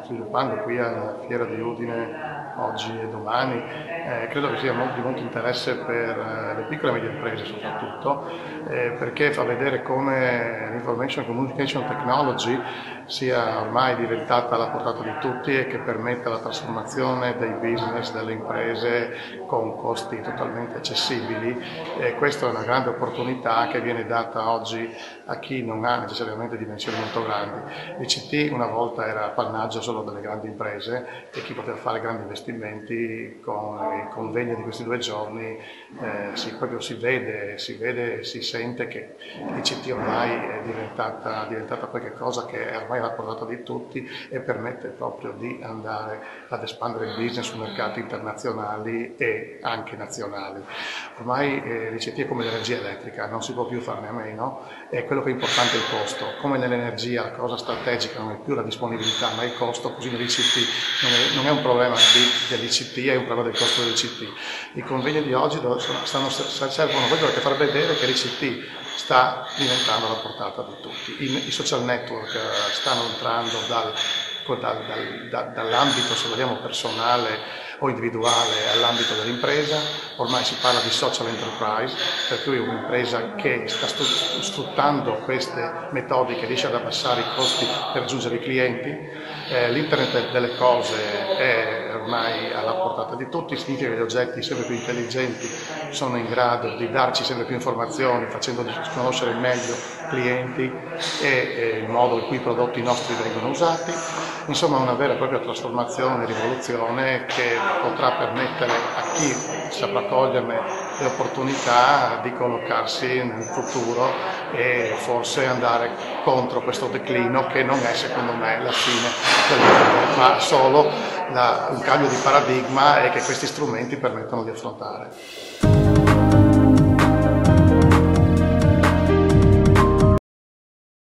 sviluppando qui alla Fiera di Udine oggi e domani, credo che sia di molto interesse per le piccole e medie imprese soprattutto, perché fa vedere come l'Information and Communication Technology sia ormai diventata alla portata di tutti e che permette la trasformazione dei business, delle imprese con costi totalmente accessibili, e questa è una grande opportunità che viene data oggi a chi non ha necessariamente dimensioni molto grandi. L'ICT una volta era appannaggio solo delle grandi imprese e chi poteva fare grandi investimenti. Con il convegno di questi 2 giorni proprio si vede e si sente che l'ICT ormai è diventata qualcosa che è ormai alla portata di tutti e permette proprio di andare ad espandere il business su mercati internazionali e anche nazionali. Ormai l'ICT è come l'energia elettrica, non si può più farne a meno, e quello che è importante è il costo. Come nell'energia la cosa strategica non è più la disponibilità ma il costo, così nell'ICT non è un problema dell'ICT, è un problema del costo dell'ICT. I convegni di oggi servono proprio per far vedere che l'ICT sta diventando alla portata di tutti. I social network stanno entrando dall'ambito, se vogliamo, personale o individuale all'ambito dell'impresa. Ormai si parla di social enterprise, per cui un'impresa che sta sfruttando queste metodiche riesce ad abbassare i costi per raggiungere i clienti. L'internet delle cose è ormai alla portata di tutti, significa che gli oggetti sempre più intelligenti sono in grado di darci sempre più informazioni, facendo conoscere meglio clienti e il modo in cui i prodotti nostri vengono usati. Insomma, una vera e propria trasformazione, rivoluzione che potrà permettere a chi saprà coglierne le opportunità di collocarsi nel futuro e forse andare contro questo declino che non è, secondo me, la fine del mondo, ma solo un cambio di paradigma e che questi strumenti permettono di affrontare.